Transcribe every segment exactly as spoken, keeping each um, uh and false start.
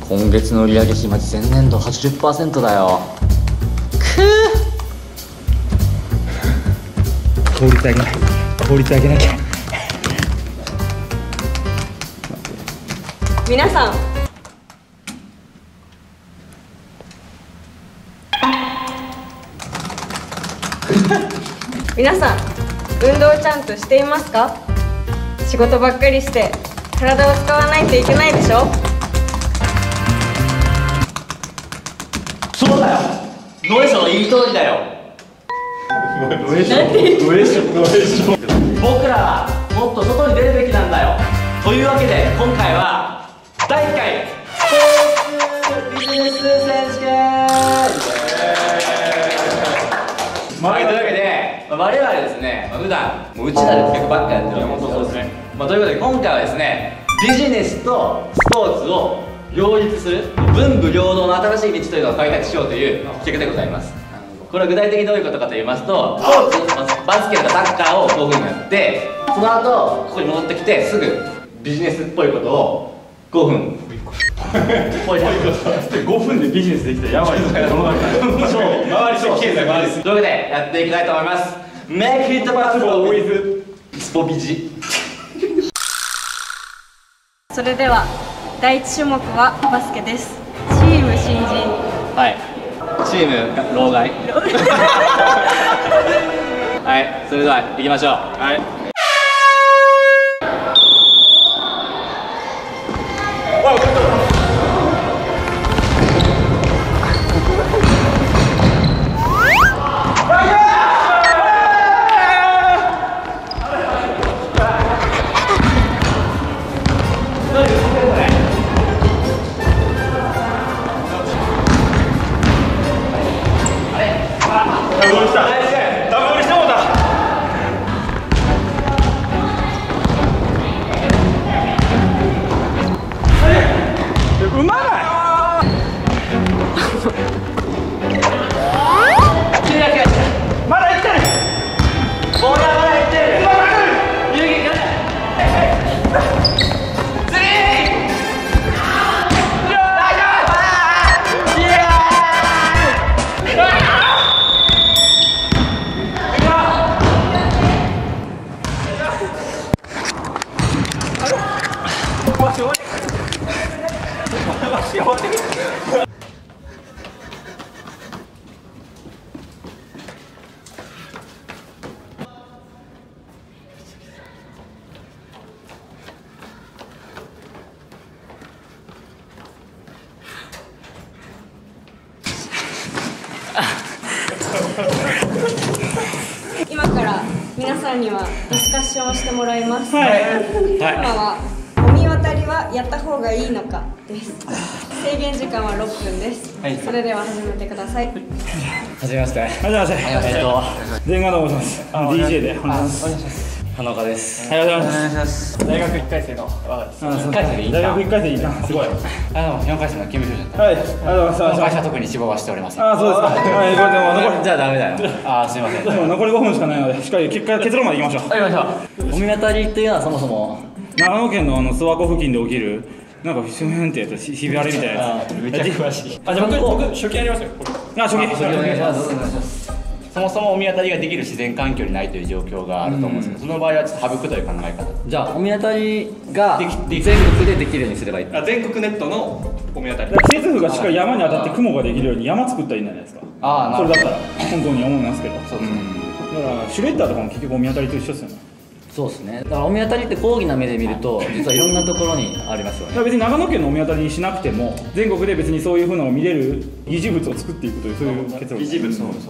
今月の売上比マジ前年度 はちじゅっパーセント だよ。くー効率上げない効率上げなきゃ。 皆さん皆さん運動をちゃんとしていますか？仕事ばっかりして体を使わないといけないでしょ。 そうだよ、ノエショの言い通りだよ。ノエショノエショノエショ僕らはもっと外に出るべきなんだよ。というわけで今回はだいいっかいスポーツビジネス選手権。はい、というわけで我々ですね、普段もう内なる企画ばっかやってるわけですよ。そうですね。まあ、ということで今回はですね、ビジネスとスポーツを両立する文武両道の新しい道というのを開拓しようという企画でございます。これは具体的にどういうことかと言いますと、スポーツ、バスケとかサッカーをこういうふうにやって、その後ここに戻ってきてすぐビジネスっぽいことをごふんごふんでビジネスできたらやばいですね。 周りそう経済回りすぎというわけでやっていきたいと思います。 Make it possible with スポビジ。 それでは第一種目はバスケです。チーム新人。 はい、チーム老害はい、それでは行きましょう。はい、 今から皆さんにはディスカッションをしてもらいます。 はい、 テーマはお見渡りはやった方がいいのかです。制限時間はろっぷんです。はい、それでは始めてください。 はじめまして。 はじめまして。 えっと全員がと申します。ディージェー でお願いします。 花岡です。 はい、お願いします。 大学いっかい生の和賀です。 いっかい生でいいんだ。 大学いっかい生いいな、すごい。 あのよんかい生の勤務所だった。 はい、ありがとうございます。 この会社は特に志望はしておりません。 あ、そうですか。はい、これでも残りじゃあダメだよ。あ、すみません。 でも残りごふんしかないので、しっかり結果結論までいきましょう。 はい、行きましょう。お見渡りっていうのはそもそも長野県のあの諏訪湖付近で起きるなんかふしゅんってやつ、ひび割れみたいなやつ。 めっちゃ詳しい。 あ、じゃあ僕僕初見やりますよ。 あ、初見。 お願いします。そもそもお見渡りができる自然環境にないという状況があると思うんですけど、その場合はちょっと省くという考え方。じゃあお見渡りが全国でできるようにすればいい。 あ、全国ネットのお見当たり。 季節風がしっかり山に当たって雲ができるように山作ったらいいんじゃないですか。 ああ、 それだったら本当に思いますけど。 そうですね。 だからシュレッダーとかも結局お見当たりと一緒ですよね。 そうですね。だからお見当たりって広義な目で見ると実はいろんなところにありますよね。 だから別に長野県のお見当たりにしなくても全国で別にそういうふうなのを見れる疑似物を作っていくというそういう結論。 疑似物。そうそう。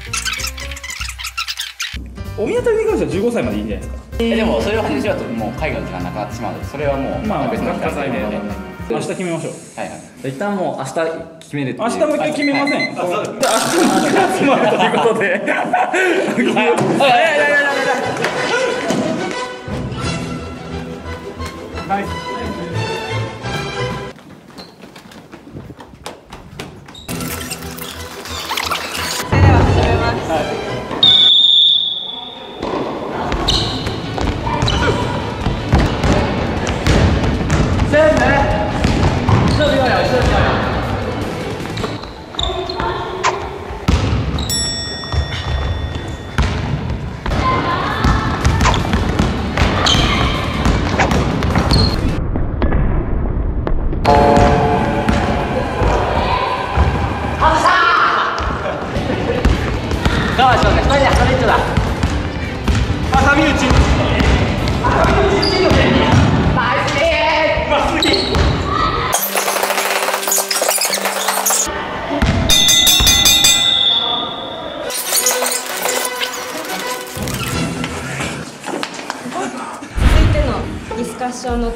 お見当たりに関してはじゅうごさいまでいいんじゃないですか。 えでもそれを始めちゃうともう海外の時間なくなってしまうので、それはもうまあ別の機会で。 明日決めましょう。 はいはい。一旦もう明日決めるっていう。 明日もう一回決めません。 あ、そう。 明日も集まるということで。はい。 それでは始めます。はい。 せんね。一人はよ、一人。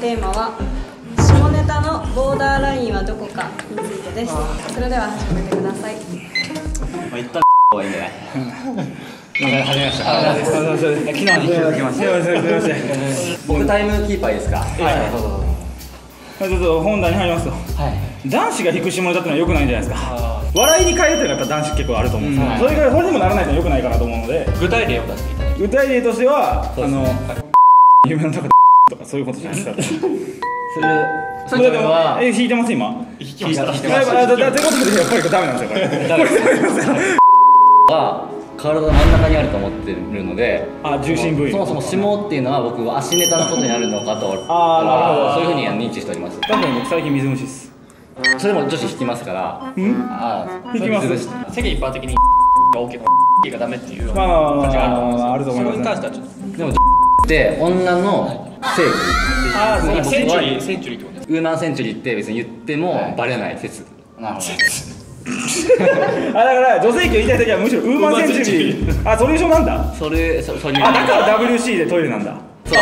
テーマは下ネタのボーダーラインはどこかについてです。それでは始めてください。 まあ一旦方がいいんじゃない始めました。 昨日に気づきました。 僕タイムキーパーいいですか。 はいどうぞどうぞ。 ちょっと本題に入りますと、男子が引く下ネタってのは良くないんじゃないですか。笑いに変えるっていうのはやっぱ男子結構あると思うんですよ。それからそれでもならないと良くないかなと思うので、 具体例を出していただいて。 具体例としてはあの夢の中でとかそういうことじゃないですか。 それはえ引いてます今。 引きました。 やっぱだってことでやっぱりダメなんですよこれ。ダメですよ。 は体の真ん中にあると思ってるので、 あ、重心部位。 そもそも下っていうのは僕は足ネタのことになるのかと、 あーなるほどそういうふうに認知しております。 多分僕最近水虫です。 それも女子引きますから。 うん？ あー引きます。 世間一般的にが OK の P がダメっていうようなまあまあまあまあ感じがあると思うんですよ。 あると思いますそれに関してはちょっと。 でもって女の正義。 ああ、そうか。センチュリー、 ー。 センチュリーってことです。 ウーマンセンチュリーって別に言ってもバレない説。なるほど。 あ、だから女性器を言いたい時はむしろウーマンセンチュリー。あ、ソリューションなんだ。 それそそれに。 あ、だから ダブリューシー でトイレなんだ。 そう。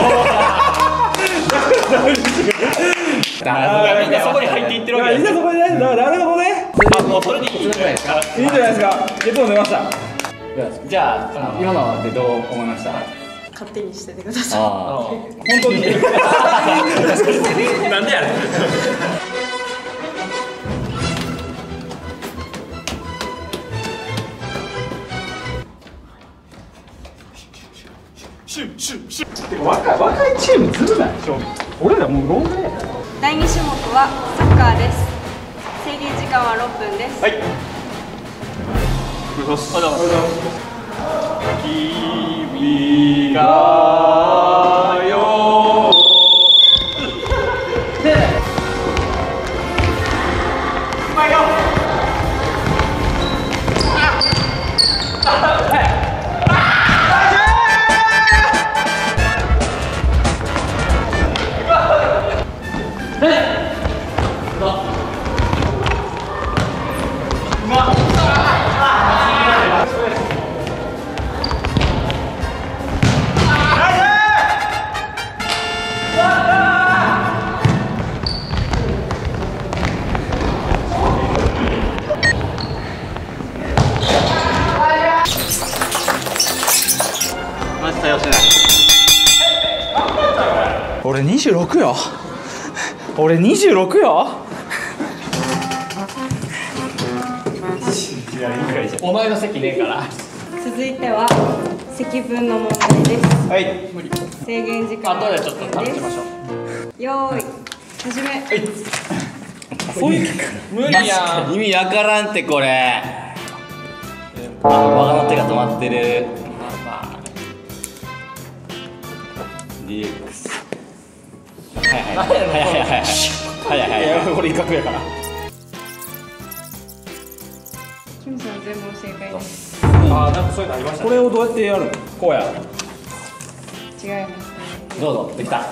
みんなそこに入っていってるわけみんなそこでね。なるほどね。 あ、もうそれでいいんじゃないですか。 いいんじゃないですか。結論出ました。 じゃあ今のでどう思いました？ 勝手にしててください。 ああ。 本当に。 なんでやねん。シュッシュッシュッ。 若い若いチームずるない。俺らもうロングや。 だいに種目はサッカーです。制限時間はろっぷんです。 はい。おはようございます。君がよ。うまいよ。 マジ対応しない。 俺にじゅうろくよ。俺にじゅうろくよ。 お前の席ねえから。 続いては積分の問題です。 はい。無理。 制限時間後はでちょっと試しましょう。 よーい、始め。 そういう無理やん。 意味わからんってこれ。あ、我がの手が止まってる。 まあ。 ディーエックス。はいはいはいはいはいはいはいはいいやこれ威嚇やから。 キムさん全問正解です。 ああ、なんかそういうのありましたね。 これをどうやってやるの？こうや。 違いますね。 どうぞできた。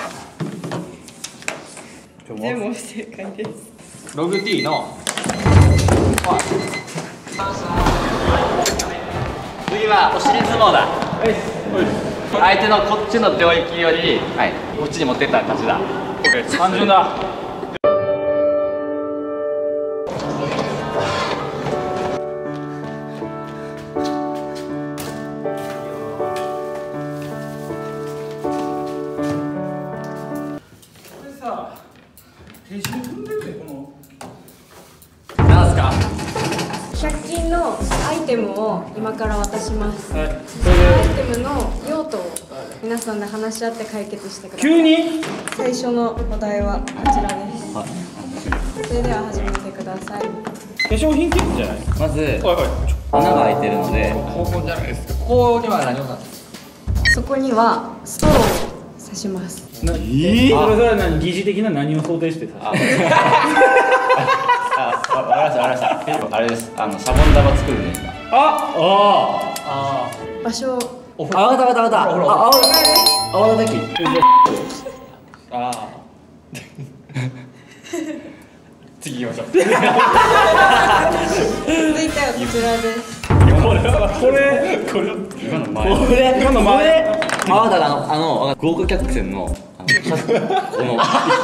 全問正解です。 ログ T の次はお尻相撲だ。相手のこっちの領域より、はい、こっちに持ってったら勝ちだ。 単純だ。 なんすか？ ひゃく均のアイテムを今から渡します。 はい。 そのアイテムの用途を皆さんで話し合って解決してください。 急に？ 最初のお題はこちらです。それでは始めてください。 化粧品キットじゃない？ まずはいはい。 穴が開いてるので、 高校じゃないですか。ここには何をなんですか。 そこにはストローを刺します。 ええ。それそれは何？疑似的な何を想定してた？ あ、わかりましたわかりました。あれです。あのシャボン玉作るんですか？ あ、ああ場所をあ、わかったわかったわかった。あ、泡正解です。 泡立て器。 あ。ああ。次行きましょう。 続いてはこちらです。 あ。これこれ今の前。 これ今の前。 泡だあのあの豪華客船のあのこの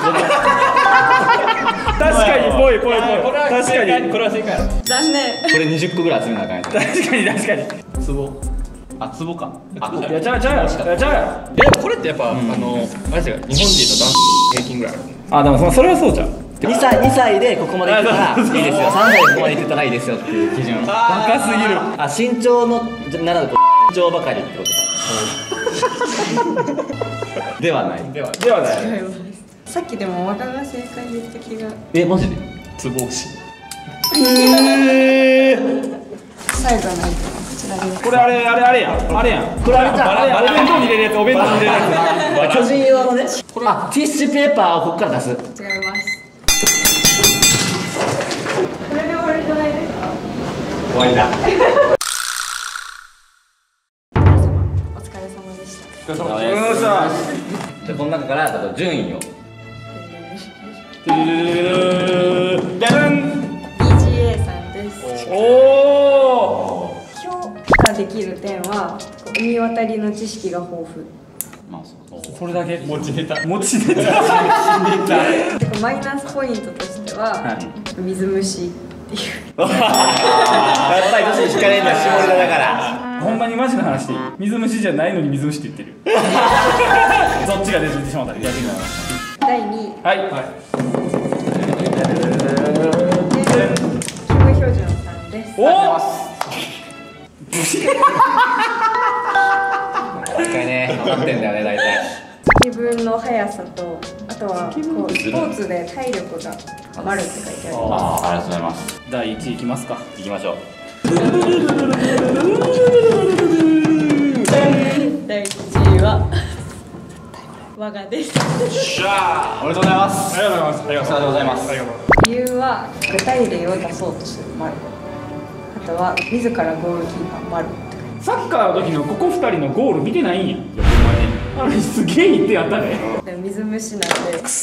確かにぽいぽいぽい。確かにこれは正解。 残念。 これにじゅっこぐらい集めなあかんやつ。 確かに確かに。 壺。 あ、壺か。あ、 いやちゃうちゃうやちゃうやでもこれってやっぱあのあれですよ、日本人と男子平均ぐらいある。 あでもそれはそうじゃん。 にさいにさいでここまでいってたらいいですよ。さんさいでここまでいってたらいいですよっていう基準。 バカすぎる。 あ、身長のならぬこう身長ばかりってことか。ではない。 ではではない。 違います。さっきでも若が正解言った気が。 え、マジで？ 壺押し。 えー。 最後のアイテムこちらです。 これあれあれあれやんあれやん。これあれじゃん。あれお弁当に入れるやつお弁当に入れるやつ。 巨人用のね。あ、ティッシュペーパーをここから出す。 違います。これで終わりじゃないですか。 終わりだ。 皆様お疲れ様でした。 お疲れ様でした。 じゃあこの中からちょっと順位を。 じゃじゃん。 ビージーエー さんです。 おお。 評価できる点は海渡りの知識が豊富。 まあそう。 それだけ持ちネタ。 持ちネタ。 でマイナスポイントとしては、 はい水虫っていう。 やっぱり女子に惹かれるのは下ネタだから。 ほんまにマジな話でいい。水虫じゃないのに水虫って言ってる。そっちが出てしまった。逆に。 だいにい。 はい。はい。 キム・ヒョジョンさんです。 おお。 一回ね、分かってんだよね、大体。 積分の速さと、あとはこうスポーツで体力が丸って書いてありまああ、ありがとうございます。 だいいちいいきますか。 行きましょう。 す。だいいちいは我がです。 しゃおめでとうございます。 ありがとうございます。ありがとうございます。ありがとう。 理由は具体例を出そうとする丸。あとは自らゴールキーパー丸って書いてサッカーの時のここふたりのゴール見てないんや。あれすげえいってやったね。 ある。で水虫なんで。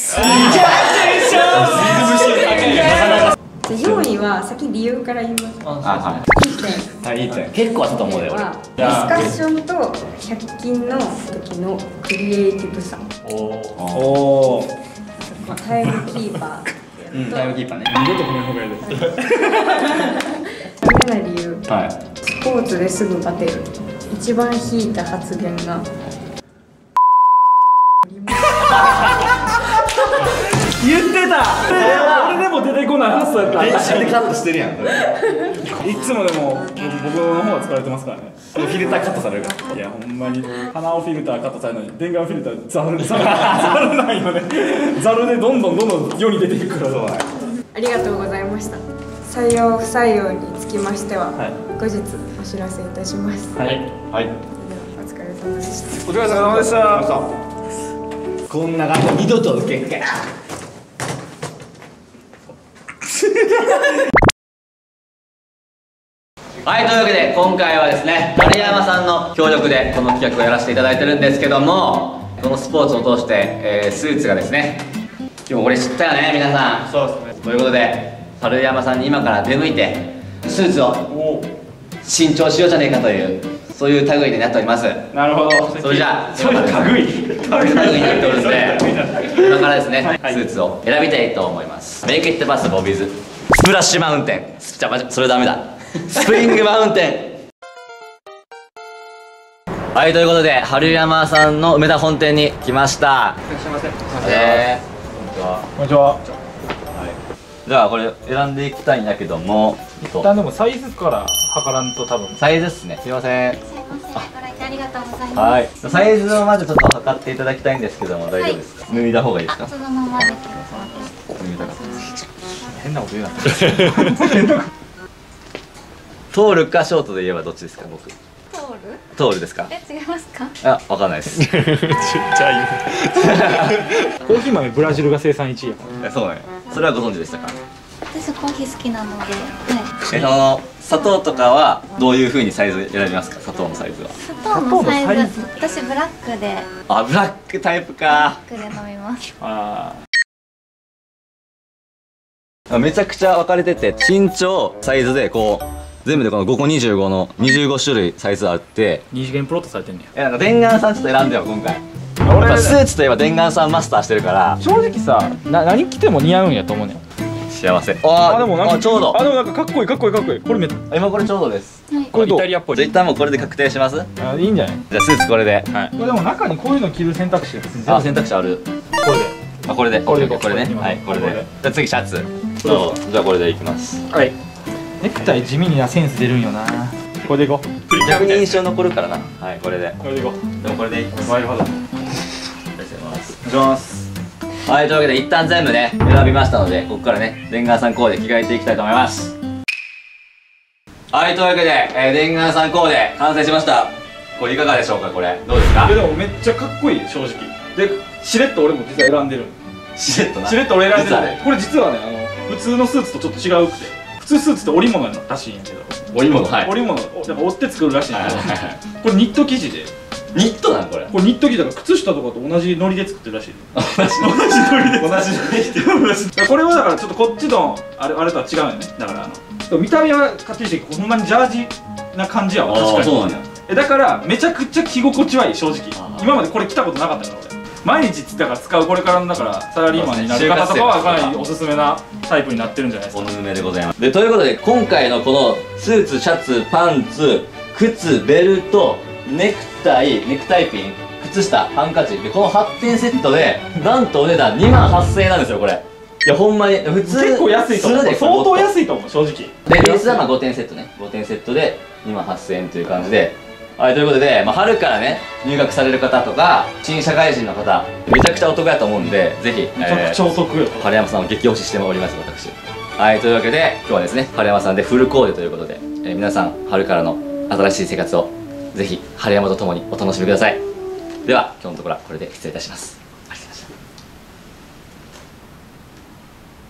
でよんいは先理由から言います。 あ、はいいい点。 い。はい、いい点。結構あったと思うよ、俺。 はディスカッションとひゃく均の時のクリエイティブさ。 おお。 タイムキーパーってうん、タイムキーパーね。 二度とこの方がいいです。 ダメな理由。 はい。 スポーツですぐ勝てる。一番引いた発言が。 言ってた。それは俺でも出てこない発想やった。 練習でカットしてるやん、これ。 いつもでも僕の方は使われてますからね。 フィルターカットされるから。 いやほんまに鼻をフィルターカットされるのに電眼フィルターザルザルザルないよね。ザルでどんどんどんどん世に出ていくから。そうありがとうございました。採用不採用につきましては、 はい後日お知らせいたします。 はい。 はい。 ではお疲れ様でした。 お疲れ様でした。 こんな学校二度と受けんかい。はい、というわけで今回はですね、丸山さんの協力でこの企画をやらせていただいてるんですけども、このスポーツを通して、えー、スーツがですね、今日これ知ったよね、皆さん。 そうですね。 ということで、丸山さんに今から出向いてスーツを新調しようじゃねえかという、そういう類になっております。 なるほど。 それじゃあ、 そういう類。 類になっておるんで、今からですね、スーツを選びたいと思います。メイクイットバスボビーズスプラッシュマウンテン。じゃあ、それダメだ。スプリングマウンテン。はい、ということで春山さんの梅田本店に来ました。 いらっしゃいませ。 えー、こんにちは。 こんにちは。 じゃあこれ選んでいきたいんだけども、 一旦でもサイズから測らんと多分。 サイズっすね。すいません。 いらっしゃいませ。ご来店ありがとうございます。 はい。サイズをまずちょっと測っていただきたいんですけども、大丈夫ですか？脱いだ方がいいですか？ あ、そのままで。 脱いだか変なこと言うな。 トールかショートで言えばどっちですか？僕。 トール？ トールですか？ え、違いますか？ あ、わかんないです。 じゃあコーヒー豆ブラジルが生産いちいやから。 え、そうね。それはご存知でしたか？ 私コーヒー好きなので、はい。 え、その砂糖とかはどういう風にサイズ選びますか？砂糖のサイズは。 砂糖のサイ砂糖のサイズズ、私ブラックであ、ブラックタイプか。 ブラックで飲みます。 あめちゃくちゃ分かれてて、身長サイズでこう全部でこのごこにじゅうごのにじゅうご種類サイズあって、 二次元プロットされてんねえ、なんか電眼さんちょっと選んでよ今回。 や。俺俺やっぱスーツといえば伝願さんマスターしてるから正直さな何着ても似合うんやと思うねん。 幸せ。 あでもなんかちょうどあでもなんかかっこいいかっこいいかっこいい。これめっ今これちょうどです。 これどうイタリアっぽいじゃあ一旦もうこれで確定します。じあいいんじゃない。 ゃあスーツこれで。 これでも中にこういうの着る選択肢が全然あ選択肢ある。 これであこれでこれでこれね。はいこれで。じゃあ次シャツ。そうじゃあこれでいきます。 はいネクタイ地味になセンス出るんよな。これでいこう逆に印象残るからな。はいこれで。 これでいこう。 でもこれでいきます。 なるほどお願いしますはい、というわけで一旦全部ね選びましたので、ここからね伝願さんコーデ着替えていきたいと思います。はい、というわけで、えー、伝願さんコーデ完成しました。これいかがでしょうか。これどうですか。 いやでもめっちゃかっこいい正直でしれっと俺も実は選んでるしれっとなしれっと俺選んでる実はねこれ実はねあの普通のスーツとちょっと違うくて普通スーツって織物らしいんやけど織物はい織物をなんか織って作るらしいんやけどはいはいはいこれニット生地でニットなんこれ。 これニット生地だから靴下とかと同じノリで作ってるらしい同じ同じノリで同じ同じこれはだからちょっとこっちのあれあれとは違うよね。だからあの見た目はかっちりしてほんまにジャージな感じやわ。確かにそうなんや。 えだからめちゃくちゃ着心地はいい正直あー今までこれ着たことなかったから俺毎日だから使うこれからのだからサラリーマンになる方とかはかなりおすすめなタイプになってるんじゃないですか。 おぬめでございます。でということで今回のこのスーツシャツパンツ靴ベルトネクタイネクタイピン靴下ハンカチでこのはってんセットでなんとお値段にまんはっせんえんなんですよこれ。いやほんまに普通結構安いと思うするで相当安いいと思う正直でベースはまあごてんセットねごてんセットでにまんはっせんえんという感じで、はいということで、まあ、春からね入学される方とか新社会人の方めちゃくちゃお得やと思うんでぜひめちゃくちゃお得よ。 春山さんを激推ししております私。はいというわけで今日はですね春山さんでフルコーデということで、えー皆さん春からの新しい生活をぜひ春山とともにお楽しみください。では今日のところはこれで失礼いたします。